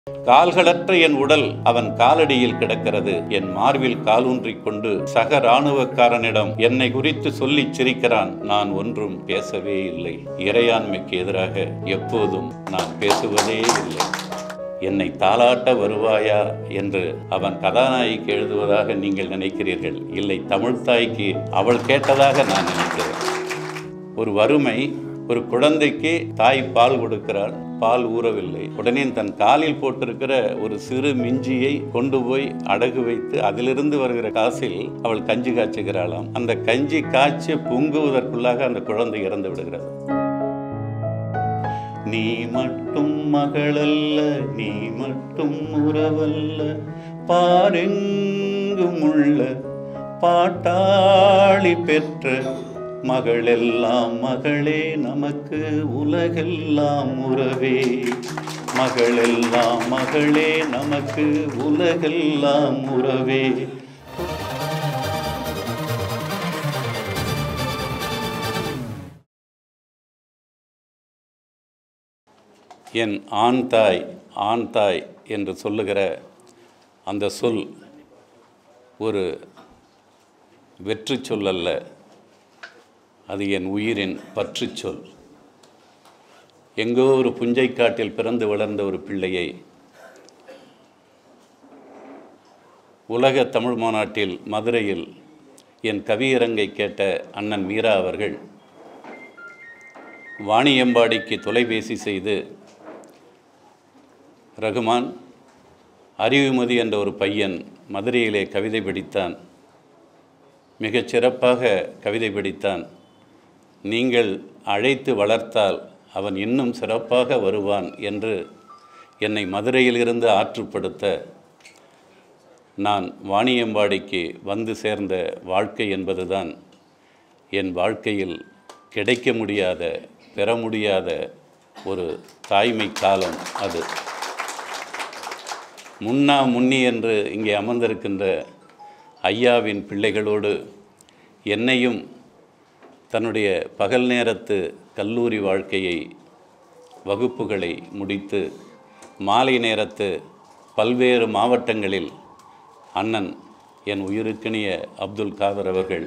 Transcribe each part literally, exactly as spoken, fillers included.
கால்களற்ற என் உடல் அவன் காலடியில் கிடக்கிறது. என் மார்பில் காலூன்றிக் கொண்டு சக இராணுவக்காரனிடம் என்னை குறித்து சொல்லிச் சிரிக்கிறான். நான் ஒன்றும் பேசவே இல்லை. இறையாண்மைக்கு எதிராக எப்போதும் நான் பேசுவதே இல்லை. என்னை தாலாட்ட வருவாயா என்று அவன் கதாநாயகிக்கு எழுதுவதாக நீங்கள் நினைக்கிறீர்கள். இல்லை, தமிழ்த்தாய்க்கு அவள் கேட்டதாக நான் நினைக்கிறேன். ஒரு வறுமை, ஒரு குழந்தைக்கு தாய் பால் கொடுக்கிறாள், பால் ஊறவில்லை. உடனே தன் காலில் போட்டிருக்கிற ஒரு சிறு மிஞ்சியை கொண்டு போய் அடகு வைத்து அதிலிருந்து வருகிற காசில் அவள் கஞ்சி காய்ச்சுகிறாளாம். அந்த கஞ்சி காய்ச்சி பொங்குவதற்குள்ளாக அந்த குழந்தை இறந்து விடுகிறது. நீ மட்டும் மகளல்ல, நீ மட்டும் உறவல்ல, பாரெங்கும் உள்ள பாட்டாளி பெற்ற மகளெல்லாம் மகளே நமக்கு உலகெல்லாம் உறவே. மகளெல்லாம் மகளே நமக்கு உலகெல்லாம் உறவே. என் ஆண் தாய் ஆண் தாய் என்று சொல்லுகிற அந்த சொல் ஒரு வெற்று சொல் அல்ல, அது என் உயிரின் பற்று சொல். எங்கோ ஒரு புஞ்சை காட்டில் பிறந்து வளர்ந்த ஒரு பிள்ளையை உலக தமிழ் மாநாட்டில் மதுரையில் என் கவியரங்கை கேட்ட அண்ணன் மீரா அவர்கள் வாணியம்பாடிக்கு தொலைபேசி செய்து, ரகுமான், அறிவுமதி என்ற ஒரு பையன் மதுரையிலே கவிதை படித்தான், மிகச் சிறப்பாக கவிதை படித்தான், நீங்கள் அழைத்து வளர்த்தால் அவன் இன்னும் சிறப்பாக வருவான் என்று என்னை மதுரையிலிருந்து ஆற்றுப்படுத்த நான் வாணியம்பாடிக்கு வந்து சேர்ந்த வாழ்க்கை என்பதுதான் என் வாழ்க்கையில் கிடைக்க முடியாத, பெற முடியாத ஒரு தாய்மை காலம். அது முன்னா முன்னி என்று இங்கே அமர்ந்திருக்கின்ற ஐயாவின் பிள்ளைகளோடு என்னையும் தன்னுடைய பகல் நேரத்து கல்லூரி வாழ்க்கையை, வகுப்புகளை முடித்து மாலை நேரத்து பல்வேறு மாவட்டங்களில் அண்ணன் என் உயிருக்கினிய அப்துல் காதர் அவர்கள்,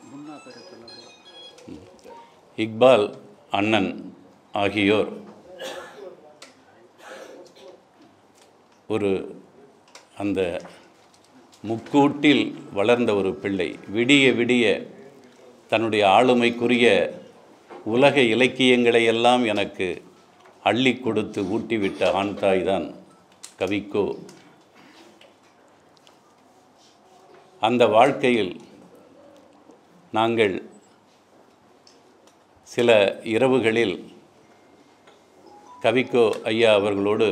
இக்பால் அண்ணன் ஆகியோர் ஒரு அந்த முக்கூட்டில் வளர்ந்த ஒரு பிள்ளை விடிய விடிய தன்னுடைய ஆளுமைக்குரிய உலக இலக்கியங்களை எல்லாம் எனக்கு அள்ளி கொடுத்து ஊட்டிவிட்ட ஆண் தாய் தான் கவிக்கோ. அந்த வாழ்க்கையில் நாங்கள் சில இரவுகளில் கவிக்கோ ஐயா அவர்களோடு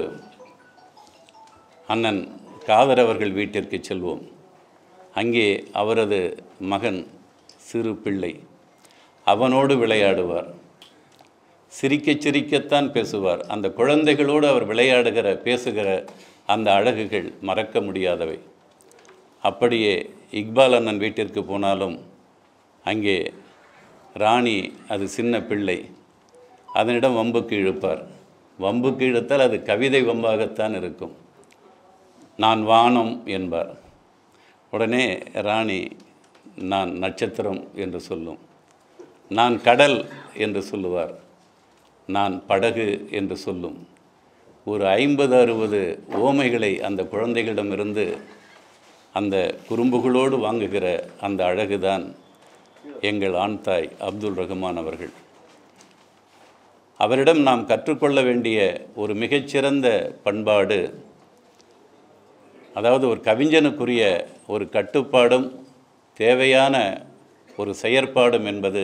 அண்ணன் காதர் அவர்கள் வீட்டிற்கு செல்வோம். அங்கே அவரது மகன் சிறு பிள்ளை, அவனோடு விளையாடுவார். சிரிக்க சிரிக்கத்தான் பேசுவார். அந்த குழந்தைகளோடு அவர் விளையாடுகிற பேசுகிற அந்த அழகுகள் மறக்க முடியாதவை. அப்படியே இக்பால் அண்ணன் வீட்டிற்கு போனாலும் அங்கே ராணி, அது சின்ன பிள்ளை, அதனிடம் வம்புக்கு இழுப்பார். வம்புக்கு இழுத்தால் அது கவிதை வம்பாகத்தான் இருக்கும். நான் வானம் என்பார். உடனே ராணி நான் நட்சத்திரம் என்று சொல்லும். நான் கடல் என்று சொல்லுவார். நான் படகு என்று சொல்லும். ஒரு ஐம்பது அறுபது ஓமைகளை அந்த குழந்தைகளிடமிருந்து அந்த குறும்புகளோடு வாங்குகிற அந்த அழகுதான் எங்கள் ஆண் தாய் அப்துல் ரகுமான் அவர்கள். அவரிடம் நாம் கற்றுக்கொள்ள வேண்டிய ஒரு மிகச்சிறந்த பண்பாடு, அதாவது ஒரு கவிஞனுக்குரிய ஒரு கட்டுப்பாடும் தேவையான ஒரு செயற்பாடும் என்பது,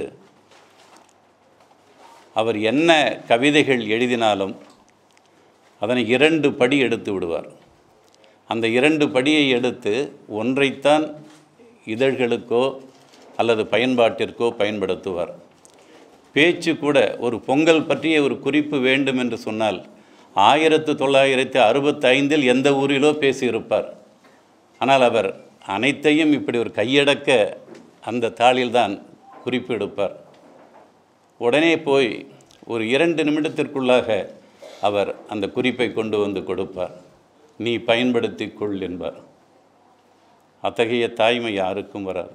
அவர் என்ன கவிதைகள் எழுதினாலும் அதனை இரண்டு படி எடுத்து விடுவார். அந்த இரண்டு படியை எடுத்து ஒன்றைத்தான் இதழ்களுக்கோ அல்லது பயன்பாட்டிற்கோ பயன்படுத்துவார். பேச்சு கூட, ஒரு பொங்கல் பற்றிய ஒரு குறிப்பு வேண்டும் என்று சொன்னால் ஆயிரத்து தொள்ளாயிரத்து அறுபத்தி ஐந்தில் எந்த ஊரிலோ பேசியிருப்பார். ஆனால் அவர் அனைத்தையும் இப்படி ஒரு கையடக்க அந்த தாளில்தான் குறிப்பெடுப்பார். உடனே போய் ஒரு இரண்டு நிமிடத்திற்குள்ளாக அவர் அந்த குறிப்பை கொண்டு வந்து கொடுப்பார். நீ பயன்படுத்தி கொள் என்பார். அத்தகைய தாய்மை யாருக்கும் வராது.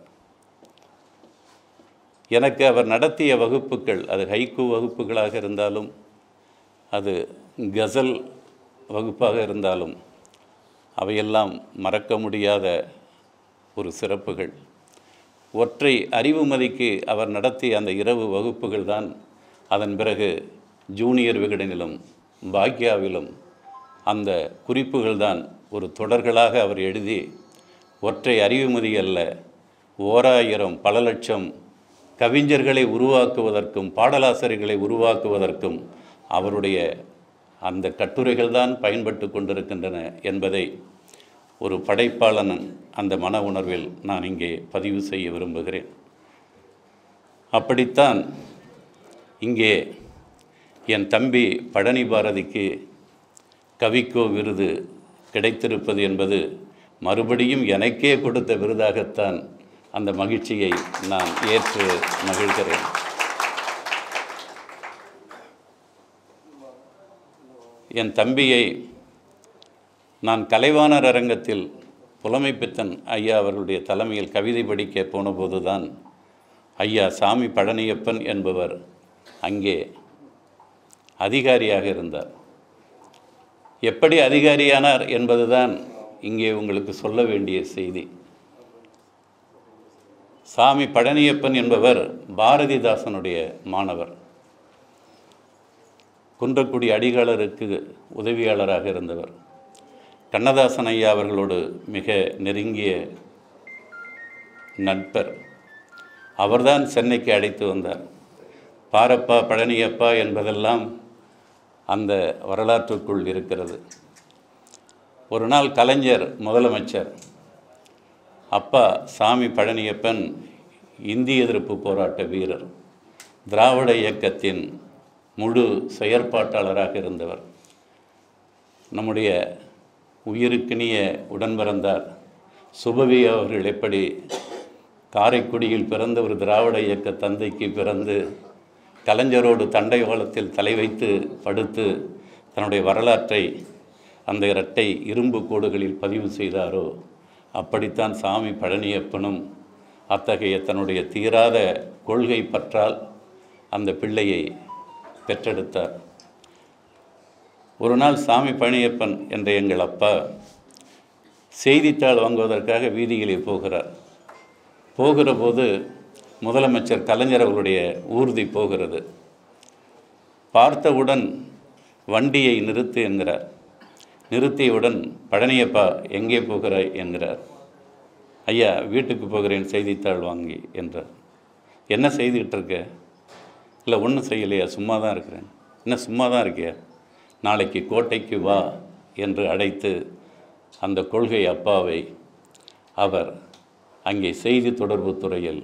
எனக்கு அவர் நடத்திய வகுப்புகள், அது ஹைக்கூ வகுப்புகளாக இருந்தாலும், அது கசல் வகுப்பாக இருந்தாலும், அவையெல்லாம் மறக்க முடியாத ஒரு சிறப்புகள். ஒற்றை அறிவுமதிக்கு அவர் நடத்திய அந்த இரவு வகுப்புகள் தான் அதன் பிறகு ஜூனியர் விகடனிலும் பாக்யாவிலும் அந்த குறிப்புகள் தான் ஒரு தொடர்களாக அவர் எழுதி, ஒற்றை அறிவுமதி அல்ல, ஓராயிரம் பல லட்சம் கவிஞர்களை உருவாக்குவதற்கும் பாடலாசிரியர்களை உருவாக்குவதற்கும் அவருடைய அந்த கட்டுரைகள் தான் பயன்பட்டு கொண்டிருக்கின்றன என்பதை ஒரு படைப்பாளன் அந்த மன உணர்வில் நான் இங்கே பதிவு செய்ய விரும்புகிறேன். அப்படித்தான் இங்கே என் தம்பி பழனி பாரதிக்கு கவிக்கோ விருது கிடைத்திருப்பது என்பது மறுபடியும் எனக்கே கொடுத்த விருதாகத்தான் அந்த மகிழ்ச்சியை நான் ஏற்று மகிழ்கிறேன். என் தம்பியை நான் கலைவாணர் அரங்கத்தில் புலமைப்பித்தன் ஐயா அவர்களுடைய தலைமையில் கவிதை படிக்க போனபோது தான் ஐயா சாமி பழனியப்பன் என்பவர் அங்கே அதிகாரியாக இருந்தார். எப்படி அதிகாரியானார் என்பதுதான் இங்கே உங்களுக்கு சொல்ல வேண்டிய செய்தி. சாமி பழனியப்பன் என்பவர் பாரதிதாசனுடைய மாணவர். குன்றக்குடி அடிகாலருக்கு உதவியாளராக இருந்தவர். கண்ணதாசன் ஐயா அவர்களோடு மிக நெருங்கிய நண்பர். அவர்தான் சென்னைக்கு அழைத்து வந்தார். பாரப்பா பழனியப்பா என்பதெல்லாம் அந்த வரலாற்றுக்குள் இருக்கிறது. ஒரு நாள் கலைஞர் முதலமைச்சர், அப்பா சாமி பழனியப்பன் இந்திய எதிர்ப்பு போராட்ட வீரர், திராவிட இயக்கத்தின் முழு செயற்பாட்டாளராக இருந்தவர். நம்முடைய உயிருக்கினிய உடன்பிறந்தார் சுபவி அவர்கள் எப்படி காரைக்குடியில் பிறந்த ஒரு திராவிட இயக்க தந்தைக்கு பிறந்து கலைஞரோடு தண்டை ஓலத்தில் தலை வைத்து படுத்து தன்னுடைய வரலாற்றை அந்த இரட்டை இரும்பு கோடுகளில் பதிவு செய்தாரோ, அப்படித்தான் சாமி பழனியப்பனும் அத்தகைய தன்னுடைய தீராத கொள்கை பற்றால் அந்த பிள்ளையை பெற்றெடுத்தார். ஒரு நாள் சாமி பழனியப்பன் என்ற எங்கள் அப்பா செய்தித்தாள் வாங்குவதற்காக வீதியிலே போகிறார். போகிற போது முதலமைச்சர் கலைஞர் அவர்களுடைய ஊர்தி போகிறது. பார்த்தவுடன் வண்டியை நிறுத்து என்கிறார். நிறுத்தியவுடன் பழனியப்பா எங்கே போகிறாய் என்கிறார். ஐயா வீட்டுக்கு போகிறேன் செய்தித்தாள் வாங்கி என்றார். என்ன செய்துக்கிட்டு இருக்க? இல்லை ஒன்றும் செய்யலையா, சும்மா தான் இருக்கிறேன். என்ன சும்மா தான் இருக்கியா? நாளைக்கு கோட்டைக்கு வா என்று அழைத்து அந்த கொள்கை அப்பாவை அவர் அங்கே செய்தி தொடர்பு துறையில்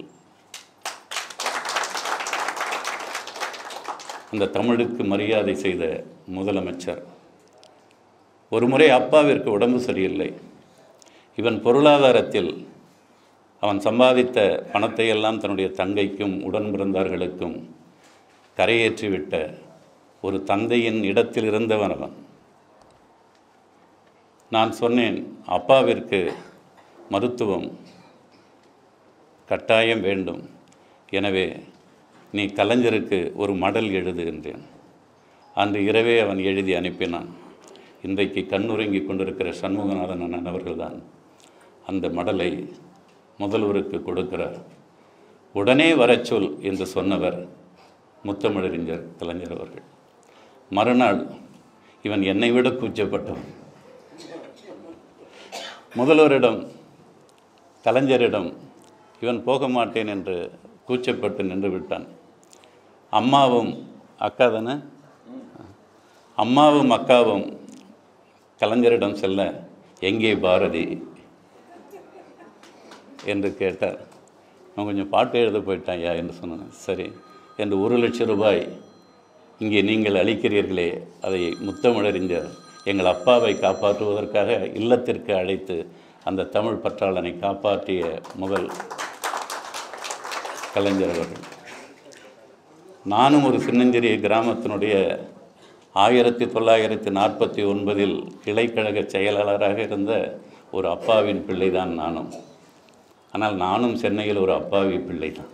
அந்த தமிழுக்கு மரியாதை செய்த முதலமைச்சர். ஒரு முறை அப்பாவிற்கு உடம்பு சரியில்லை. இவன் பொருளாதாரத்தில் அவன் சம்பாதித்த பணத்தையெல்லாம் தன்னுடைய தங்கைக்கும் உடன் பிறந்தார்களுக்கும் கரையேற்றிவிட்ட ஒரு தந்தையின் இடத்தில் இருந்தவன் அவன். நான் சொன்னேன், அப்பாவிற்கு மருத்துவம் கட்டாயம் வேண்டும், எனவே நீ கலைஞருக்கு ஒரு மடல் எழுது என்றேன். அன்று இரவே அவன் எழுதி அனுப்பினான். இன்றைக்கு கண்ணுறங்கி கொண்டிருக்கிற சண்முகநாதன் அண்ணன் அவர்கள்தான் அந்த மடலை முதல்வருக்கு கொடுக்கிறார். உடனே வரச் சொல் என்று சொன்னவர் முத்தமிழறிஞர் கலைஞர் அவர்கள். மறுநாள் இவன் என்னை விட கூச்சப்பட்டவன். முதல்வரிடம் கலைஞரிடம் இவன் போக மாட்டேன் என்று கூச்சப்பட்டு நின்று விட்டான். அம்மாவும் அக்கா தானே அம்மாவும் அக்காவும் கலைஞரிடம் செல்ல, எங்கே பாரதி என்று கேட்டார். நான் கொஞ்சம் பாட்டு எழுத போயிட்டான் ஐயா என்று சொன்னேன். சரி என்று ஒரு லட்சம் ரூபாய் இங்கே நீங்கள் அளிக்கிறீர்களே, அதை முத்தமிழறிஞர் எங்கள் அப்பாவை காப்பாற்றுவதற்காக இல்லத்திற்கு அழைத்து அந்த தமிழ் பற்றாளனை காப்பாற்றிய முதல் கலைஞர் அவர்கள். நானும் ஒரு சின்னஞ்சிறிய கிராமத்தினுடைய ஆயிரத்தி தொள்ளாயிரத்தி நாற்பத்தி ஒன்பதில் கிளைக்கழக செயலாளராக இருந்த ஒரு அப்பாவின் பிள்ளை தான் நானும். ஆனால் நானும் சென்னையில் ஒரு அப்பாவி பிள்ளை தான்.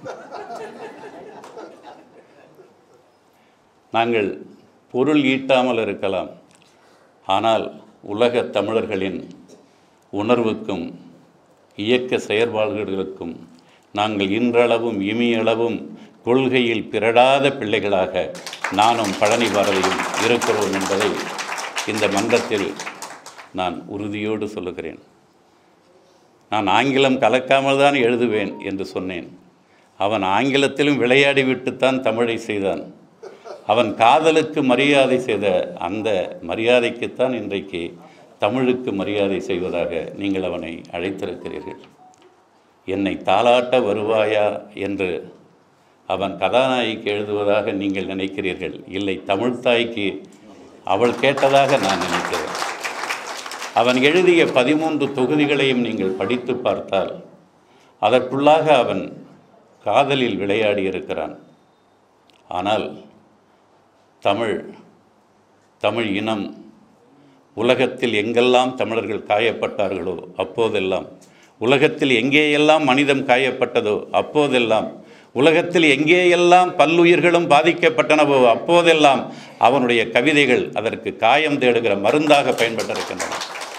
நாங்கள் பொருள் ஈட்டாமல் இருக்கலாம், ஆனால் உலக தமிழர்களின் உணர்வுக்கும் இயக்க செயற்பாடுகளுக்கும் நாங்கள் இன்றளவும் இமியளவும் கொள்கையில் பிறடாத பிள்ளைகளாக நானும் பழனி பாரதியும் இருக்கிறோம் என்பதை இந்த மன்றத்தில் நான் உறுதியோடு சொல்லுகிறேன். நான் ஆங்கிலம் கலக்காமல் தான் எழுதுவேன் என்று சொன்னேன். அவன் ஆங்கிலத்திலும் விளையாடிவிட்டுத்தான் தமிழை செய்தான். அவன் காதலுக்கு மரியாதை செய்த அந்த மரியாதைக்குத்தான் இன்றைக்கு தமிழுக்கு மரியாதை செய்வதாக நீங்கள் அவனை அழைத்திருக்கிறீர்கள். என்னை தாலாட்ட வருவாயா என்று அவன் கதாநாயகிக்கு எழுதுவதாக நீங்கள் நினைக்கிறீர்கள். இல்லை, தமிழ்த்தாய்க்கு அவள் கேட்டதாக நான் நினைக்கிறேன். அவன் எழுதிய பதிமூன்று தொகுதிகளையும் நீங்கள் படித்து பார்த்தால் அதற்குள்ளாக அவன் காதலில் விளையாடி இருக்கிறான். ஆனால் தமிழ் தமிழ் இனம் உலகத்தில் எங்கெல்லாம் தமிழர்கள் காயப்பட்டார்களோ அப்போதெல்லாம், உலகத்தில் எங்கேயெல்லாம் மனிதம் காயப்பட்டதோ அப்போதெல்லாம், உலகத்தில் எங்கேயெல்லாம் பல்லுயிர்களும் பாதிக்கப்பட்டனவோ அப்போதெல்லாம் அவனுடைய கவிதைகள் அதற்கு காயம் தேடுகிற மருந்தாக பயன்பட்டிருக்கின்றன.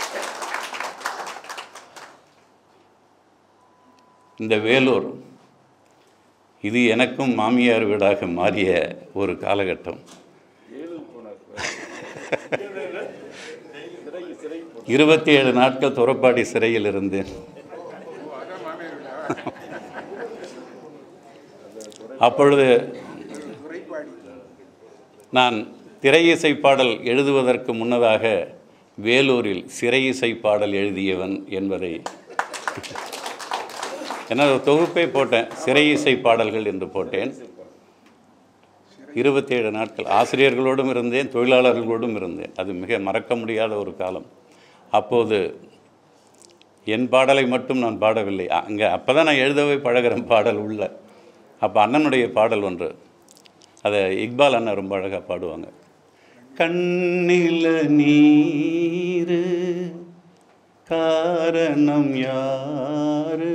இந்த வேலூர் இது எனக்கும் மாமியார் வீடாக மாறிய ஒரு காலகட்டம். இருபத்தி ஏழு நாட்கள் துறப்பாடி சிறையில் இருந்தேன். அப்பொழுது நான் திரையிசை பாடல் எழுதுவதற்கு முன்னதாக வேலூரில் சிறை இசை பாடல் எழுதியவன் என்பதை என்ன தொகுப்பை போட்டேன். சிறை இசை பாடல்கள் என்று போட்டேன். இருபத்தி ஏழு நாட்கள் ஆசிரியர்களோடும் இருந்தேன், தொழிலாளர்களோடும் இருந்தேன். அது மிக மறக்க முடியாத ஒரு காலம். அப்போது என் பாடலை மட்டும் நான் பாடவில்லை. அங்கே அப்போ தான் நான் எழுதவே பழகிறேன் பாடல் உள்ள. அப்போ அண்ணனுடைய பாடல் ஒன்று, அதை இக்பால் அண்ணன் ரொம்ப அழகாக பாடுவாங்க. கண்ணில நீரு காரணம் யாரு,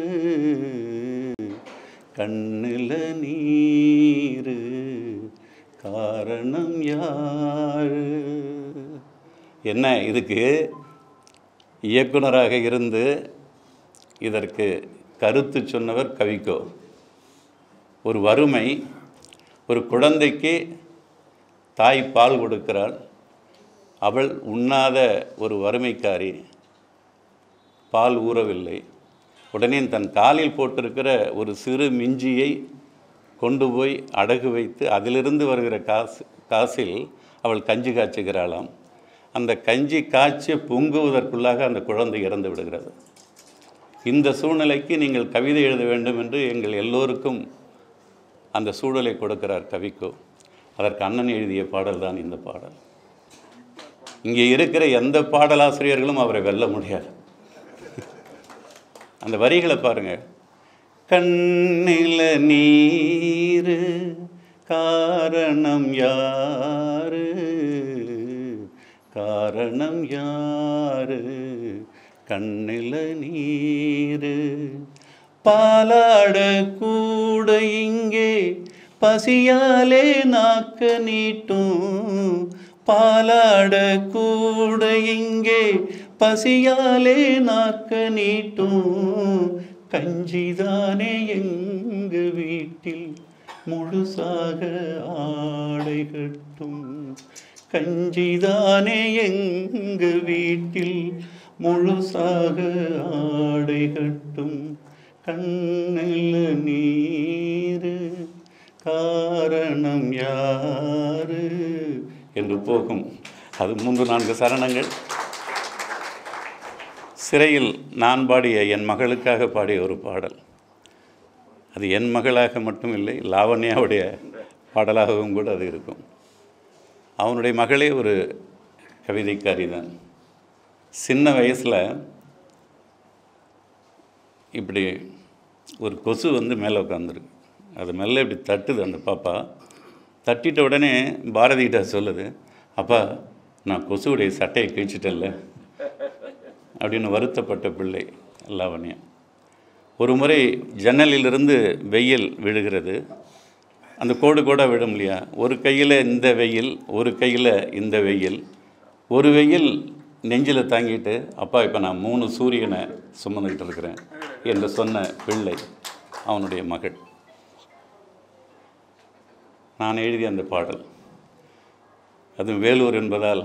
கண்ணில நீரு காரணம் யாரு. என்ன, இதுக்கு இயக்குனராக இருந்து இதற்கு கருத்து சொன்னவர் கவிக்கோ. ஒரு வறுமை, ஒரு குழந்தைக்கு தாய் பால் கொடுக்கிறாள், அவள் உண்ணாத ஒரு வறுமைக்காரி, பால் ஊறவில்லை. உடனே தன் காலில் போட்டிருக்கிற ஒரு சிறு மிஞ்சியை கொண்டு போய் அடகு வைத்து அதிலிருந்து வருகிற காசு காசில் அவள் கஞ்சி காய்ச்சுகிறாளாம். அந்த கஞ்சி காய்ச்சி பொங்குவதற்குள்ளாக அந்த குழந்தை இறந்து விடுகிறது. இந்த சூழ்நிலைக்கு நீங்கள் கவிதை எழுத வேண்டும் என்று எங்கள் எல்லோருக்கும் அந்த சூழலை கொடுக்கிறார் கவிக்கோ. அதற்கு அண்ணன் எழுதிய பாடல் தான் இந்த பாடல். இங்கே இருக்கிற எந்த பாடலாசிரியர்களும் அவரை வெல்ல முடியாது. அந்த வரிகளை பாருங்க. கண்ணில நீரு காரணம் யாரு, காரணம் யாரு, கண்ணில நீரு பாலாட கூட இங்கே பசியாலே நாக்க நீட்டும், பாலாட கூட இங்கே பசியாலே நாக்க நீட்டும், கஞ்சிதானே எங்க வீட்டில் முழுசாக ஆடை கட்டும், கஞ்சிதானே எங்க வீட்டில் முழுசாக ஆடை கட்டும், கண்ணில் நீரு காரணம் யாரு என்று போகும். அது மூன்று நான்கு சரணங்கள். சிறையில் நான் பாடிய என் மகளுக்காக பாடிய ஒரு பாடல். அது என் மகளாக மட்டும் இல்லை, லாவண்யாவுடைய பாடலாகவும் கூட அது இருக்கும். அவனுடைய மகளே ஒரு கவிதைக்காரி தான். சின்ன வயசில் இப்படி ஒரு கொசு வந்து மேலே உட்காந்துருக்கு. அது மேலே இப்படி தட்டுது அந்த பாப்பா. தட்டிட்ட உடனே பாரதிகிட்ட சொல்லுது, அப்பா நான் கொசுவுடைய சட்டையை கிழிச்சிட்டேன்ல அப்படின்னு வருத்தப்பட்ட பிள்ளை லாவண்யா. ஒரு முறை ஜன்னலிலிருந்து வெயில் விழுகிறது. அந்த கோடு கூட விடும் இல்லையா, ஒரு கையில் இந்த வெயில், ஒரு கையில் இந்த வெயில். ஒரு வெயில் நெஞ்சில் தாங்கிட்டு, அப்பா இப்போ நான் மூணு சூரியனை சுமந்துக்கிட்டு இருக்கிறேன் என்று சொன்ன பிள்ளை அவனுடைய மகள். நான் எழுதிய அந்த பாடல், அதுவும் வேலூர் என்பதால்,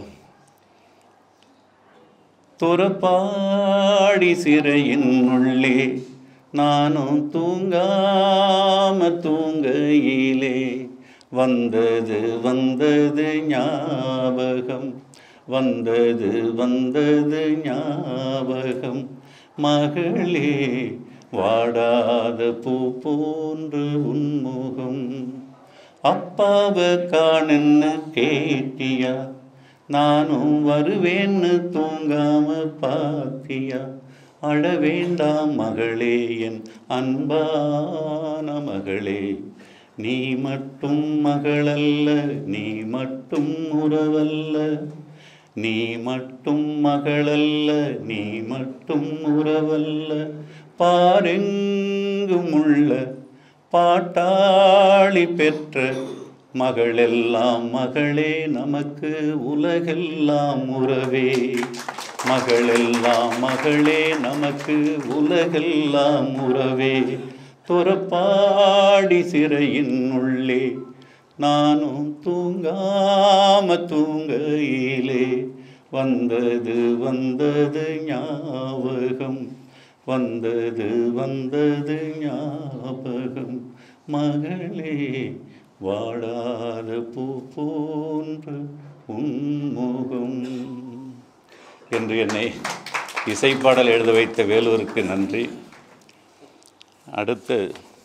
துறப்பாடி சிறையின் உள்ளே நானும் தூங்காம தூங்கையிலே வந்தது வந்தது ஞாபகம், வந்தது வந்தது ஞாபகம், மகளே வாடாத பூ போன்று உன்முகம், அப்பாவை காணுன்னு கேட்டியா, நானும் வருவேன்னு தூங்காம பாத்தியா, அழ வேண்டாம் மகளே என் அன்பான மகளே, நீ மட்டும் மகளல்ல, நீ மட்டும் உறவல்ல, நீ மட்டும் மகளல்ல, நீ மட்டும் உறவல்ல, பாரெங்கும் உள்ள பாட்டாளி பெற்ற மகளெல்லாம் மகளே நமக்கு உலகெல்லாம் உறவே, மகளெல்லாம் மகளே நமக்கு உலகெல்லாம் உறவே, துறப்பாடி சிறையின் உள்ளே நானும் தூங்காம தூங்கையிலே வந்தது வந்தது ஞாபகம், வந்தது வந்தது ஞாபகம், மகளே வாடாத பூ போன்று உன்முகம் என்று என்னை இசைப்பாடல் எழுத வைத்த வேலூருக்கு நன்றி. அடுத்து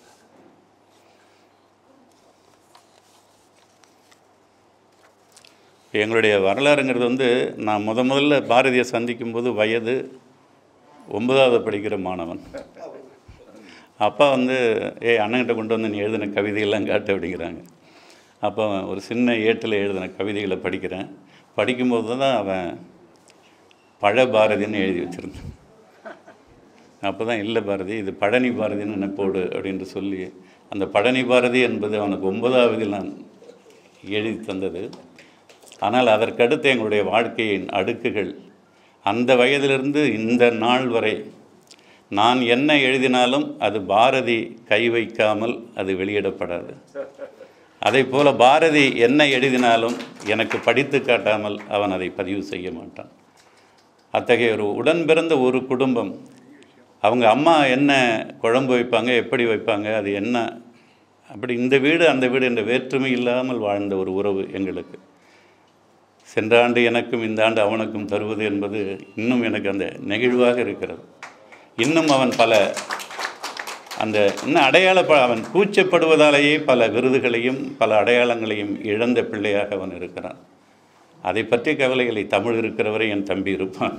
எங்களுடைய வரலாறுங்கிறது வந்து, நான் முத முதல்ல பாரதியை சந்திக்கும்போது வயது ஒன்பதாவது படிக்கிற மாணவன். அப்பா வந்து ஏ அண்ணன்கிட்ட கொண்டு வந்து நீ எழுதின கவிதையெல்லாம் காட்டு அப்படிங்கிறாங்க. அப்போ ஒரு சின்ன ஏட்டில் எழுதின கவிதைகளை படிக்கிறேன். படிக்கும்போது தான் அவன் பழ பாரதின்னு எழுதி வச்சுருந்தேன். அப்போ தான் இல்லை பாரதி, இது பழனி பாரதின்னு நினைப்போடு அப்படின்ட்டு சொல்லி, அந்த பழனி பாரதி என்பது அவனுக்கு ஒன்பதாவதில் நான் எழுதி தந்தது. ஆனால் அதற்கடுத்து எங்களுடைய வாழ்க்கையின் அடுக்குகள், அந்த வயதிலிருந்து இந்த நாள் வரை நான் என்ன எழுதினாலும் அது பாரதி கை வைக்காமல் அது வெளியிடப்படாது. அதை போல் பாரதி என்ன எழுதினாலும் எனக்கு படித்து காட்டாமல் அவன் அதை பதிவு செய்ய மாட்டான். அத்தகைய ஒரு உடன் பிறந்த ஒரு குடும்பம். அவங்க அம்மா என்ன குழம்பு வைப்பாங்க, எப்படி வைப்பாங்க, அது என்ன, அப்படி இந்த வீடு அந்த வீடு என்ற வேற்றுமை இல்லாமல் வாழ்ந்த ஒரு உறவு எங்களுக்கு. சென்ற ஆண்டு எனக்கும் இந்த ஆண்டு அவனுக்கும் தருவது என்பது இன்னும் எனக்கு அந்த நெகிழ்வாக இருக்கிறது. இன்னும் அவன் பல அந்த இன்னும் அடையாள அவன் கூச்சப்படுவதாலேயே பல விருதுகளையும் பல அடையாளங்களையும் இழந்த பிள்ளையாக அவன் இருக்கிறான். அதை பற்றிய கவலைகளை தமிழ் இருக்கிறவரை என் தம்பி இருப்பான்.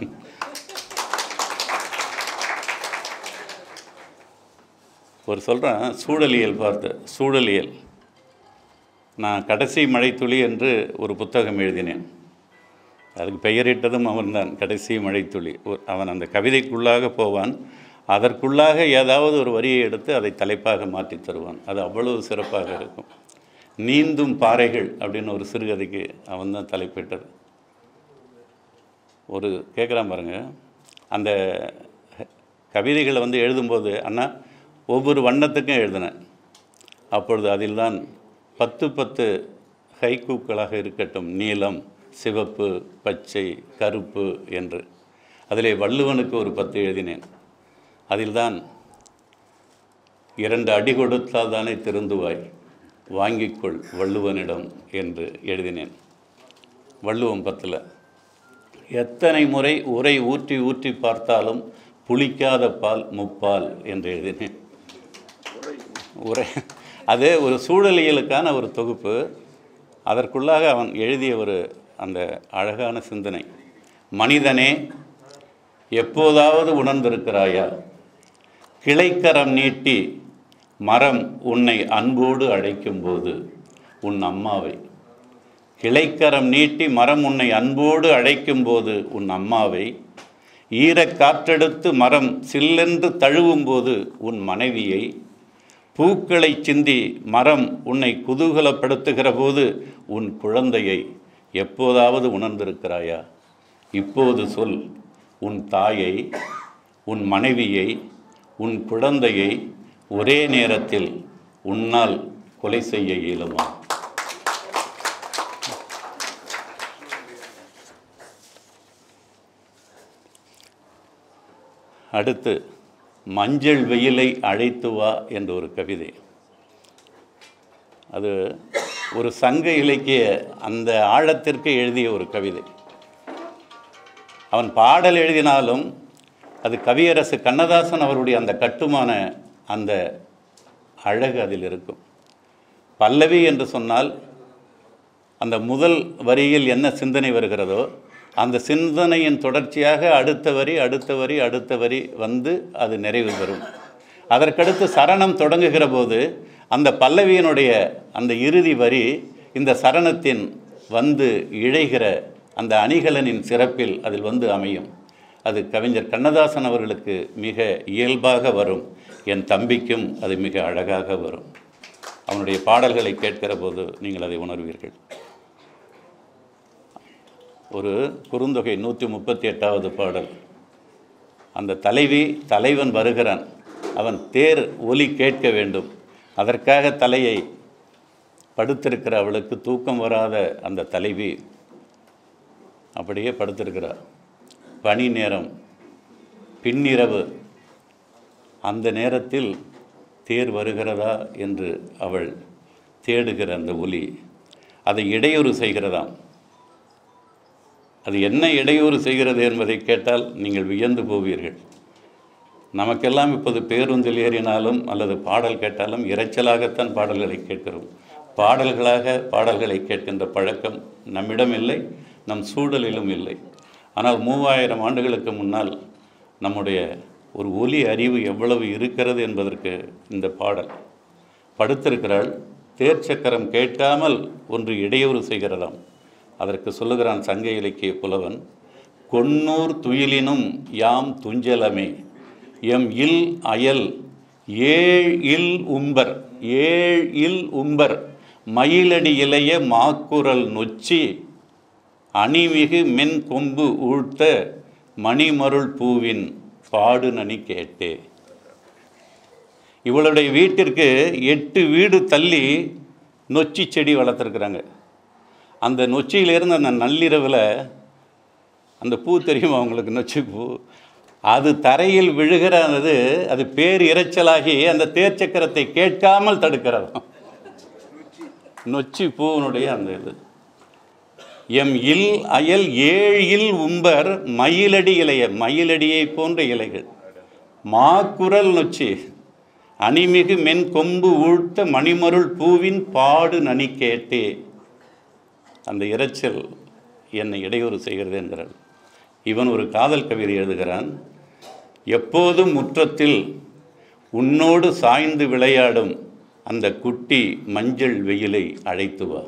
ஒரு சொல்கிறான் சூழலியல் பார்த்து, சூழலியல். நான் கடைசி மழைத்துளி என்று ஒரு புத்தகம் எழுதினேன். அதுக்கு பெயரிட்டதும் அவன்தான், கடைசி மழைத்துளி. அவன் அந்த கவிதைக்குள்ளாக போவான், அதற்குள்ளாக ஏதாவது ஒரு வரியை எடுத்து அதை தலைப்பாக மாற்றி தருவான். அது அவ்வளவு சிறப்பாக இருக்கும். நீந்தும் பாறைகள் அப்படின்னு ஒரு சிறுகதைக்கு அவன் தான் தலைப்பிட்டது. ஒரு கேட்குறான் பாருங்க, அந்த கவிதைகளை வந்து எழுதும்போது, அண்ணா ஒவ்வொரு வண்ணத்துக்கும் எழுதினேன். அப்பொழுது அதில் தான் பத்து பத்து ஹைக்கூக்களாக இருக்கட்டும், நீலம், சிவப்பு, பச்சை, கருப்பு என்று. அதிலே வள்ளுவனுக்கு ஒரு பத்து எழுதினேன். அதில்தான் இரண்டு அடி கொடுத்தால் தானே திருந்துவாய், வாங்கிக்கொள் வள்ளுவனிடம் என்று எழுதினேன். வள்ளுவம் பத்தில் எத்தனை முறை உரை ஊற்றி ஊற்றி பார்த்தாலும் புளிக்காத பால் முப்பால் என்று எழுதினேன். உரை அது ஒரு சூழலியலுக்கான ஒரு தொகுப்பு. அதற்குள்ளாக அவன் எழுதிய ஒரு அந்த அழகான சிந்தனை. மனிதனே, எப்போதாவது உணர்ந்திருக்கிறாயா, கிளைக்கரம் நீட்டி மரம் உன்னை அன்போடு அழைக்கும்போது உன் அம்மாவை, கிளைக்கரம் நீட்டி மரம் உன்னை அன்போடு அழைக்கும் போது உன் அம்மாவை, ஈரக் காற்றெடுத்து மரம் சில்லென்று தழுவும் போது உன் மனைவியை, பூக்களை சிந்தி மரம் உன்னை குதூகலப்படுத்துகிற போது உன் குழந்தையை எப்போதாவது உணர்ந்திருக்கிறாயா? இப்போது சொல், உன் தாயை, உன் மனைவியை, உன் குழந்தையை ஒரே நேரத்தில் உன்னால் கொலை செய்ய இயலுமா? அடுத்து மஞ்சள் வெயிலை அழைத்து வா என்ற ஒரு கவிதை. அது ஒரு சங்க இலக்கிய அந்த ஆழத்திற்கு எழுதிய ஒரு கவிதை. அவன் பாடல் எழுதினாலும் அது கவியரசு கண்ணதாசன் அவருடைய அந்த கட்டுமான அந்த அழகு அதில் இருக்கும். பல்லவி என்று சொன்னால் அந்த முதல் வரியில் என்ன சிந்தனை வருகிறதோ அந்த சிந்தனையின் தொடர்ச்சியாக அடுத்த வரி அடுத்த வரி அடுத்த வரி வந்து அது நிறைவு பெறும். அதற்கடுத்து சரணம் தொடங்குகிற போது அந்த பல்லவியினுடைய அந்த இறுதி வரி இந்த சரணத்தின் வந்து இழைகிற அந்த அணிகலனின் சிறப்பில் அதில் வந்து அமையும். அது கவிஞர் கண்ணதாசன் அவர்களுக்கு மிக இயல்பாக வரும். என் தம்பிக்கும் அது மிக அழகாக வரும். அவனுடைய பாடல்களை கேட்கிற போது நீங்கள் அதை உணர்வீர்கள். ஒரு குறுந்தொகை நூற்றி முப்பத்தி எட்டாவது பாடல். அந்த தலைவி தலைவன் வருகிறான், அவன் தேர் ஒலி கேட்க வேண்டும், அதற்காக தலையை படுத்திருக்கிற அவளுக்கு தூக்கம் வராத அந்த தலைவி அப்படியே படுத்திருக்கிறார். பனி நேரம், பின்னிரவு, அந்த நேரத்தில் தேர் வருகிறதா என்று அவள் தேடுகிற அந்த ஒலி அதை இடையூறு செய்கிறதாம். அது என்ன இடையூறு செய்கிறது என்பதை கேட்டால் நீங்கள் வியந்து போவீர்கள். நமக்கெல்லாம் இப்போது பேருந்தில் ஏறினாலும் அல்லது பாடல் கேட்டாலும் இரைச்சலாகத்தான் பாடல்களை கேட்கிறோம். பாடல்களாக பாடல்களை கேட்கின்ற பழக்கம் நம்மிடம் இல்லை, நம் சூழலிலும் இல்லை. ஆனால் மூவாயிரம் ஆண்டுகளுக்கு முன்னால் நம்முடைய ஒரு ஒலி அறிவு எவ்வளவு இருக்கிறது என்பதற்கு இந்த பாடல். படுத்திருக்கிறாள், தேர் சக்கரம் கேட்காமல் ஒன்று இடையூறு செய்கிறதாம். அதற்கு சொல்லுகிறான் சங்க இலக்கிய புலவன், கொன்னூர் துயிலினும் யாம் துஞ்சலமே, எம் இல் அயல் ஏழ் இல் உம்பர், ஏழ் இல் உம்பர் மயிலடி இலைய மாக்குரல் நொச்சி, அணிமிகு மென் கொம்பு ஊழ்த்த மணிமருள் பூவின் பாடு நனி கேட்டே. இவளுடைய வீட்டிற்கு எட்டு வீடு தள்ளி நொச்சி செடி வளர்த்துருக்குறாங்க. அந்த நொச்சியிலேருந்து அந்த நள்ளிரவில் அந்த பூ தெரியும் அவங்களுக்கு, நொச்சி பூ, அது தரையில் விழுகிறது. அது பேர் இரைச்சலாகி அந்த தேர் சக்கரத்தை கேட்காமல் தடுக்கிறதாம். நொச்சி பூவினுடைய அந்த இது. எம் இல் அயல் ஏழ் இல் உம்பர் மயிலடி இலைய, மயிலடியை போன்ற இலைகள், மாக்குரல் நொச்சி, அணிமிகு மென் கொம்பு ஊழ்த்த மணிமருள் பூவின் பாடு நனி கேட்டே. அந்த இரைச்சல் என்னை இடையூறு செய்கிறது என்கிறார். இவன் ஒரு காதல் கவிதை எழுதுகிறான். எப்போதும் முற்றத்தில் உன்னோடு சாய்ந்து விளையாடும் அந்த குட்டி மஞ்சள் வெயிலை அழைத்து வா.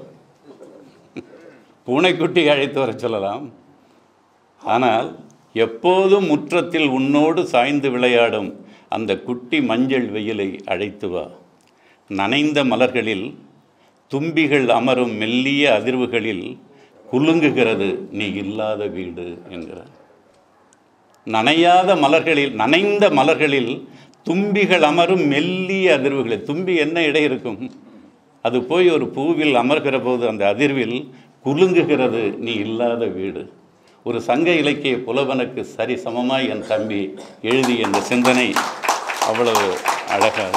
பூனைக்குட்டி அழைத்து வர சொல்லலாம். ஆனால் எப்போதும் முற்றத்தில் உன்னோடு சாய்ந்து விளையாடும் அந்த குட்டி மஞ்சள் வெயிலை அழைத்து வா. நனைந்த மலர்களில் தும்பிகள் அமரும் மெல்லிய அதிர்வுகளில் குலுங்குகிறது நீ இல்லாத வீடு என்கிறார். நனையாத மலர்களில், நனைந்த மலர்களில் தும்பிகள் அமரும் மெல்லிய அதிர்வுகளில், தும்பி என்ன இடை இருக்கும், அது போய் ஒரு பூவில் அமர்கிற போது அந்த அதிர்வில் குலுங்குகிறது நீ இல்லாத வீடு. ஒரு சங்க இலக்கிய புலவனுக்கு சரி சமமாய் என் தம்பி எழுதிய இந்த சிந்தனை அவ்வளவு அழகாக.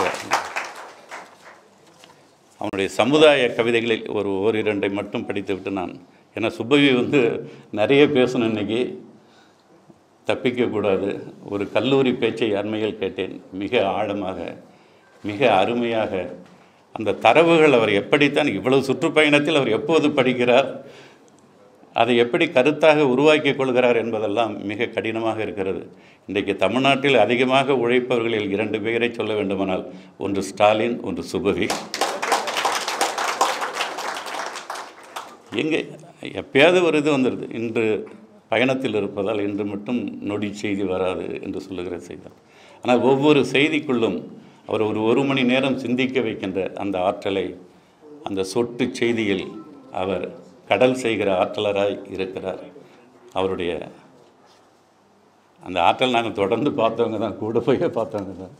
அவனுடைய சமுதாய கவிதைகளில் ஒரு ஓரிரண்டை மட்டும் படித்துவிட்டு நான், ஏன்னா சுப்பவி வந்து நிறைய பேசணும் இன்றைக்கி, தப்பிக்கக்கூடாது. ஒரு கல்லூரி பேச்சை அண்மையில் கேட்டேன், மிக ஆழமாக மிக அருமையாக. அந்த தரவுகள் அவர் எப்படித்தான், இவ்வளவு சுற்றுப்பயணத்தில் அவர் எப்போது படிக்கிறார், அதை எப்படி கருத்தாக உருவாக்கி கொள்கிறார் என்பதெல்லாம் மிக கடினமாக இருக்கிறது. இன்றைக்கு தமிழ்நாட்டில் அதிகமாக உழைப்பவர்களில் இரண்டு பேரை சொல்ல வேண்டுமானால், ஒன்று ஸ்டாலின், ஒன்று சுபவி. எங்கே எப்பயாவது ஒரு இது வந்துடுது. இன்று பயணத்தில் இருப்பதால் இன்று மட்டும் நொடி செய்தி வராது என்று சொல்லுகிற செய்தி. ஆனால் ஒவ்வொரு செய்திக்குள்ளும் அவர் ஒரு ஒரு மணி நேரம் சிந்திக்க வைக்கின்ற அந்த ஆற்றலை அந்த சொட்டு செய்தியில் அவர் கடல் செய்கிற ஆற்றலராய் இருக்கிறார். அவருடைய அந்த ஆற்றல் நாங்கள் தொடர்ந்து பார்த்தவங்க தான், கூட போய் பார்த்தவங்க தான்.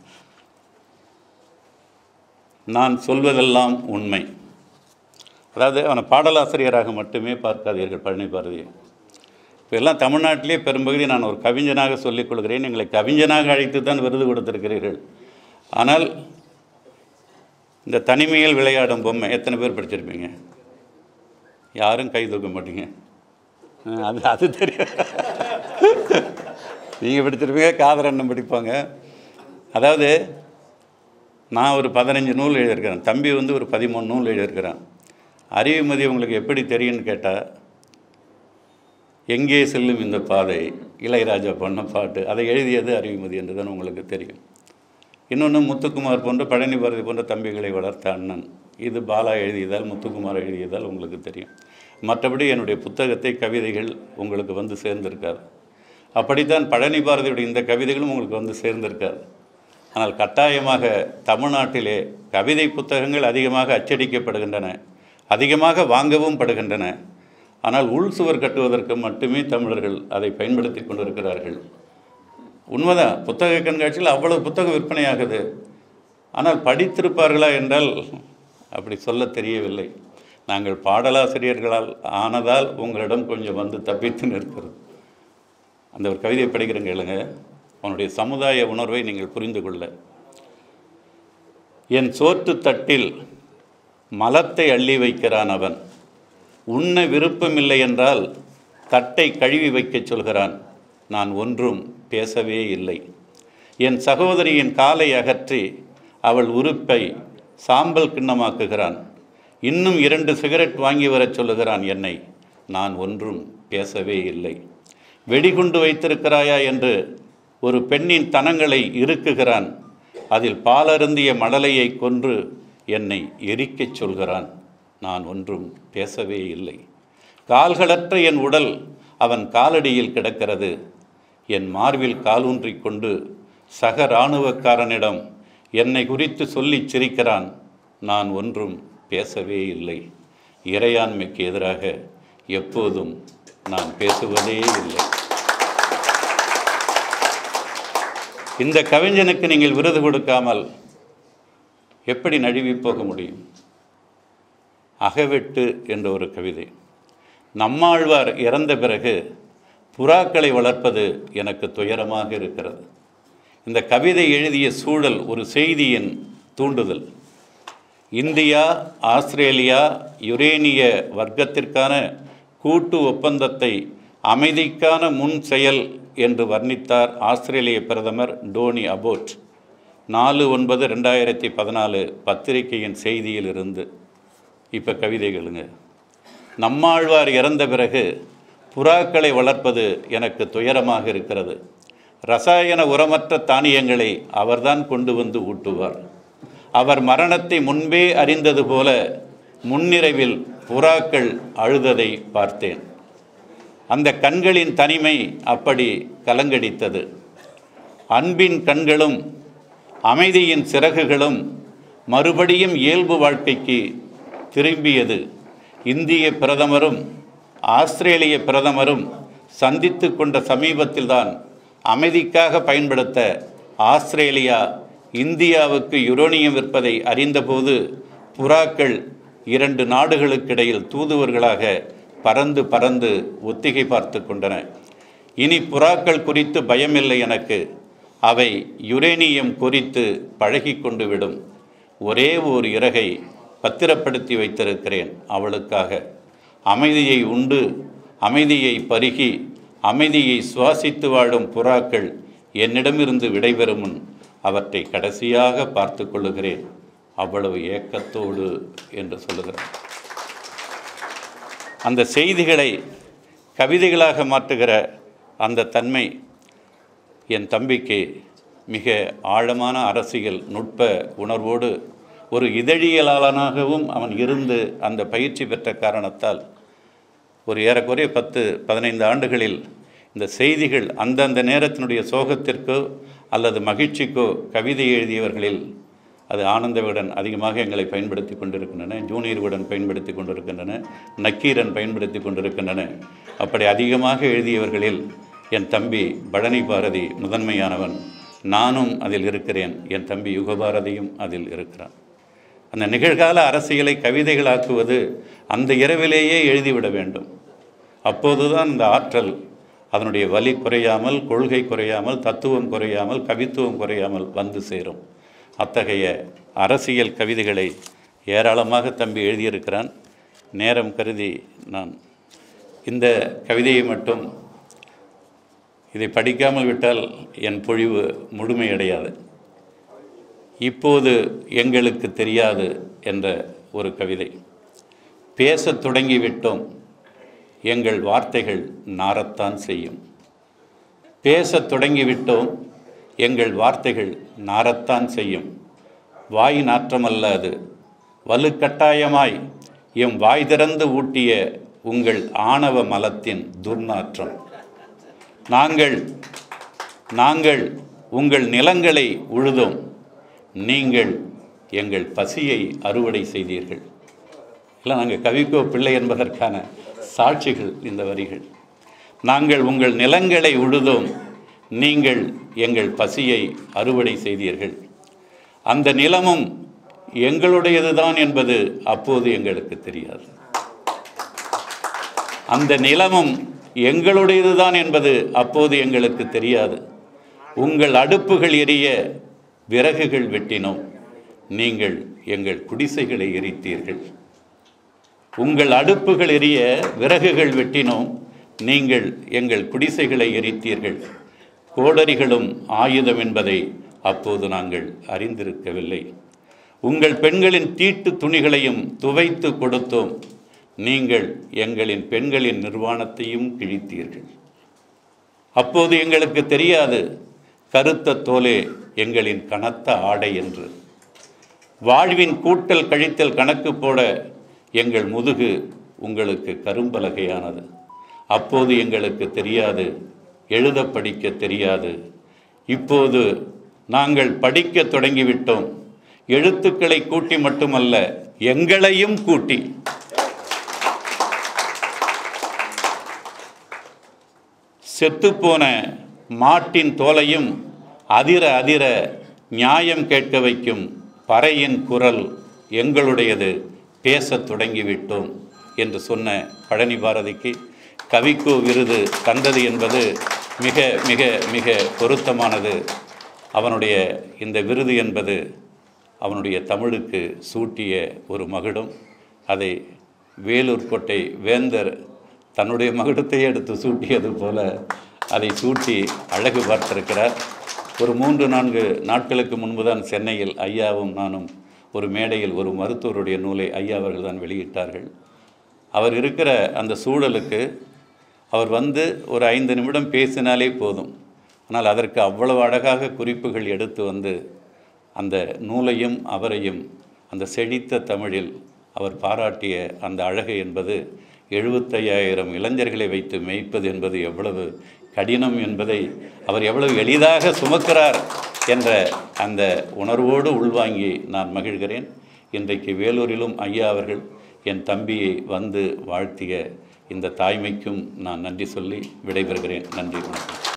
நான் சொல்வதெல்லாம் உண்மை. அதாவது அவனை பாடலாசிரியராக மட்டுமே பார்க்காதீர்கள் பழனி பாரதியை. இப்போ எல்லாம் தமிழ்நாட்டிலே பெரும்பகுதி நான் ஒரு கவிஞனாக சொல்லிக் கொள்கிறேன், எங்களை கவிஞனாக அழைத்து தான் விருது கொடுத்திருக்கிறீர்கள். ஆனால் இந்த தனிமையில் விளையாடும் பொம்மை எத்தனை பேர் படிச்சிருப்பீங்க? யாரும் கை தூக்க மாட்டீங்க. அது அது தெரியும். நீங்கள் படிச்சிருப்பீங்க, காதர் அண்ணன் படிப்பாங்க. அதாவது நான் ஒரு பதினஞ்சு நூல் எழுதியிருக்கிறேன், தம்பி வந்து ஒரு பதிமூணு நூல் எழுதியிருக்கிறேன். அறிவுமதி உங்களுக்கு எப்படி தெரியும்னு கேட்டால், எங்கே செல்லும் இந்த பாதை, இளையராஜா பண்ண பாட்டு, அதை எழுதியது அறிவுமதி என்று தான் உங்களுக்கு தெரியும். இன்னொன்று முத்துக்குமார் போன்ற பழனி பாரதி போன்ற தம்பிகளை வளர்த்த அண்ணன், இது பாலா எழுதியதால், முத்துக்குமார் எழுதியதால் உங்களுக்கு தெரியும். மற்றபடி என்னுடைய புத்தகத்தை கவிதைகள் உங்களுக்கு வந்து சேர்ந்திருக்காது. அப்படித்தான் பழனி பாரதியுடைய இந்த கவிதைகளும் உங்களுக்கு வந்து சேர்ந்திருக்காது. ஆனால் கட்டாயமாக தமிழ்நாட்டிலே கவிதை புத்தகங்கள் அதிகமாக அச்சடிக்கப்படுகின்றன, அதிகமாக வாங்கவும் படுகின்றன. ஆனால் உள் சுவர் கட்டுவதற்கு மட்டுமே தமிழர்கள் அதை பயன்படுத்தி கொண்டிருக்கிறார்கள். உண்மைதான், புத்தக கண்காட்சியில் அவ்வளவு புத்தகம் விற்பனையாகுது. ஆனால் படித்திருப்பார்களா என்றால் அப்படி சொல்ல தெரியவில்லை. நாங்கள் பாடலாசிரியர்களால் ஆனதால் உங்களிடம் கொஞ்சம் வந்து தப்பித்து நிற்கிறது. அந்த ஒரு கவிதையை படிக்கிறேங்க இல்லைங்க, அவனுடைய சமுதாய உணர்வை நீங்கள் புரிந்து கொள்ள. என் சோற்று தட்டில் மலத்தை அள்ளி வைக்கிறான் அவன், உண்ண விருப்பமில்லை என்றால் தட்டை கழுவி வைக்கச் சொல்கிறான், நான் ஒன்றும் பேசவே இல்லை. என் சகோதரியின் காலை அகற்றி அவள் உறுப்பை சாம்பல் கிண்ணமாக்குகிறான், இன்னும் இரண்டு சிகரெட் வாங்கி வரச் சொல்லுகிறான் என்னை, நான் ஒன்றும் பேசவே இல்லை. வெடிகுண்டு வைத்திருக்கிறாயா என்று ஒரு பெண்ணின் தனங்களை இறுக்குகிறான், அதில் பாலருந்திய மடலையை கொன்று என்னை எரிக்கச் சொல்கிறான், நான் ஒன்றும் பேசவே இல்லை. கால்களற்ற என் உடல் அவன் காலடியில் கிடக்கிறது, என் மார்பில் காலூன்றி கொண்டு சக இராணுவக்காரனிடம் என்னை குறித்து சொல்லி சிரிக்கிறான், நான் ஒன்றும் பேசவே இல்லை. இறையாண்மைக்கு எதிராக எப்போதும் நான் பேசுவதே இல்லை. இந்த கவிஞனுக்கு நீங்கள் விருது கொடுக்காமல் எப்படி நழுவி போக முடியும்? அகவெட்டு என்ற ஒரு கவிதை. நம்மாழ்வார் இறந்த பிறகு புறாக்களை வளர்ப்பது எனக்கு துயரமாக இருக்கிறது. இந்த கவிதை எழுதிய சூழல் ஒரு செய்தியின் தூண்டுதல். இந்தியா ஆஸ்திரேலியா யுரேனிய வர்க்கத்திற்கான கூட்டு ஒப்பந்தத்தை அமைதிக்கான முன் செயல் என்று வர்ணித்தார் ஆஸ்திரேலிய பிரதமர் டோனி அபோட். நாலு ஒன்பது ரெண்டாயிரத்தி பதினாலு பத்திரிகையின் செய்தியில் இருந்து. இப்போ கவிதைகளுங்க. நம்மாழ்வார் இறந்த பிறகு புறாக்களை வளர்ப்பது எனக்கு துயரமாக இருக்கிறது. ரசாயன உரமற்ற தானியங்களை அவர்தான் கொண்டு வந்து ஊட்டுவார். அவர் மரணத்தை முன்பே அறிந்தது போல முன்னிரவில் புறாக்கள் அழுததை பார்த்தேன். அந்த கண்களின் தனிமை அப்படி கலங்கடித்தது. அன்பின் கண்களும் அமைதியின் சிறகுகளும் மறுபடியும் இயல்பு வாழ்க்கைக்கு திரும்பியது. இந்திய பிரதமரும் ஆஸ்திரேலிய பிரதமரும் சந்தித்து கொண்ட சமீபத்தில்தான் அமைதிக்காக பயன்படுத்த ஆஸ்திரேலியா இந்தியாவுக்கு யுரேனியம் விற்பதை அறிந்தபோது புறாக்கள் இரண்டு நாடுகளுக்கிடையில் தூதுவர்களாக பறந்து பறந்து ஒத்திகை பார்த்து கொண்டன. இனி புறாக்கள் குறித்து பயமில்லை எனக்கு, அவை யுரேனியம் குறித்து பழகி கொண்டு விடும். ஒரே ஓர் இறகை பத்திரப்படுத்தி வைத்திருக்கிறேன் அவளுக்காக. அமைதியை உண்டு அமைதியை பருகி அமைதியை சுவாசித்து வாழும் புறாக்கள் என்னிடமிருந்து விடைபெறும் முன் அவற்றை கடைசியாக பார்த்து கொள்ளுகிறேன், அவ்வளவு ஏக்கத்தோடு என்று சொல்லுகிறார். அந்த செய்திகளை கவிதைகளாக மாற்றுகிற அந்த தன்மை என் தம்பிக்கு மிக ஆழமான அரசியல் நுட்ப உணர்வோடு ஒரு இதழியலாளனாகவும் அவன் இருந்து அந்த பயிற்சி பெற்ற காரணத்தால் ஒரு ஏறக்குறைய பத்து பதினைந்து ஆண்டுகளில் இந்த செய்திகள் அந்தந்த நேரத்தினுடைய சோகத்திற்கோ அல்லது மகிழ்ச்சிக்கோ கவிதை எழுதியவர்களில் அது ஆனந்த விகடன் அதிகமாக எங்களை பயன்படுத்தி கொண்டிருக்கின்றன, ஜூனியர் விகடன் பயன்படுத்தி கொண்டிருக்கின்றன, நக்கீரன் பயன்படுத்தி கொண்டிருக்கின்றன. அப்படி அதிகமாக எழுதியவர்களில் என் தம்பி பழனி பாரதி முதன்மையானவன். நானும் அதில் இருக்கிறேன், என் தம்பி யுகபாரதியும் அதில் இருக்கிறான். அந்த நிகழ்கால அரசியலை கவிதைகளாக்குவது அந்த இரவிலேயே எழுதிவிட வேண்டும். அப்போதுதான் அந்த ஆற்றல், அதனுடைய வலி குறையாமல், கொள்கை குறையாமல், தத்துவம் குறையாமல், கவித்துவம் குறையாமல் வந்து சேரும். அத்தகைய அரசியல் கவிதைகளை ஏராளமாக தம்பி எழுதியிருக்கிறான். நேரம் கருதி நான் இந்த கவிதையை மட்டும், இதை படிக்காமல் விட்டால் என் பொழிவு முழுமையடையாது. இப்போது எங்களுக்கு தெரியாது என்ற ஒரு கவிதை. பேசத் தொடங்கிவிட்டோம், எங்கள் வார்த்தைகள் நாரத்தான் செய்யும். பேசத் தொடங்கிவிட்டோம், எங்கள் வார்த்தைகள் நாரத்தான் செய்யும். வாய் நாற்றமல்ல அது, வலுக்கட்டாயமாய் எம் வாய் திறந்து ஊட்டிய உங்கள் ஆணவ மலத்தின் துர்நாற்றம். நாங்கள் நாங்கள் உங்கள் நிலங்களை உழுதோம், நீங்கள் எங்கள் பசியை அறுவடை செய்தீர்கள். இல்லை, நாங்கள் கவிக்கோ பிள்ளை என்பதற்கான சாட்சிகள் இந்த வரிகள். நாங்கள் உங்கள் நிலங்களை உழுதோம், நீங்கள் எங்கள் பசியை அறுவடை செய்தீர்கள். அந்த நிலமும் எங்களுடையதுதான் என்பது அப்போது எங்களுக்கு தெரியாது. அந்த நிலமும் எங்களுடையதுதான் என்பது அப்போது எங்களுக்கு தெரியாது. உங்கள் அடுப்புகள் எரிய விறகுகள் வெட்டினோம், நீங்கள் எங்கள் குடிசைகளை எரித்தீர்கள். உங்கள் அடுப்புகள் எரிய விறகுகள் வெட்டினோம், நீங்கள் எங்கள் குடிசைகளை எரித்தீர்கள். கோடரிகளும் ஆயுதம் என்பதை அப்போது நாங்கள் அறிந்திருக்கவில்லை. உங்கள் பெண்களின் தீட்டு துணிகளையும் துவைத்து கொடுத்தோம், நீங்கள் எங்களின் பெண்களின் நிர்வாணத்தையும் கிழித்தீர்கள். அப்போது எங்களுக்கு தெரியாது கருத்த தோலே எங்களின் கனத்த ஆடை என்று. வாழ்வின் கூட்டல் கழித்தல் கணக்கு போட எங்கள் முதுகு உங்களுக்கு கரும்பலகையானது. அப்போது எங்களுக்கு தெரியாது எழுத படிக்க தெரியாது. இப்போது நாங்கள் படிக்க தொடங்கிவிட்டோம், எழுத்துக்களை கூட்டி மட்டுமல்ல எங்களையும் கூட்டி. செத்துப்போன மாட்டின் தோலையும் அதிர அதிர நியாயம் கேட்க வைக்கும் பறையின் குரல் எங்களுடையது, பேசத் தொடங்கிவிட்டோம் என்று சொன்ன பழனி பாரதிக்கு கவிக்கோ விருது தந்தது என்பது மிக மிக மிக பொருத்தமானது. அவனுடைய இந்த விருது என்பது அவனுடைய தமிழுக்கு சூட்டிய ஒரு மகுடம். அதை வேலூர் கோட்டை வேந்தர் தன்னுடைய மகுடத்தையே எடுத்து சூட்டியது போல அதை சூட்டி அழகு பார்த்திருக்கிறார். ஒரு மூன்று நான்கு நாட்களுக்கு முன்பு தான் சென்னையில் ஐயாவும் நானும் ஒரு மேடையில் ஒரு மருத்துவருடைய நூலை ஐயா அவர்கள் தான் வெளியிட்டார்கள். அவர் இருக்கிற அந்த சூழலுக்கு அவர் வந்து ஒரு ஐந்து நிமிடம் பேசினாலே போதும். ஆனால் அதற்கு அவ்வளவு அழகாக குறிப்புகள் எடுத்து வந்து அந்த நூலையும் அவரையும் அந்த செழித்த தமிழில் அவர் பாராட்டிய அந்த அழகு என்பது எழுபத்தையாயிரம் இளைஞர்களை வைத்து மேய்ப்பது என்பது எவ்வளவு கடினம் என்பதை அவர் எவ்வளவு எளிதாக சுமக்கிறார் என்ற அந்த உணர்வோடு உள்வாங்கி நான் மகிழ்கிறேன். இன்றைக்கு வேலூரிலும் ஐயா அவர்கள் என் தம்பியை வந்து வாழ்த்திய இந்த தாய்மைக்கும் நான் நன்றி சொல்லி விடைபெறுகிறேன். நன்றி, வணக்கம்.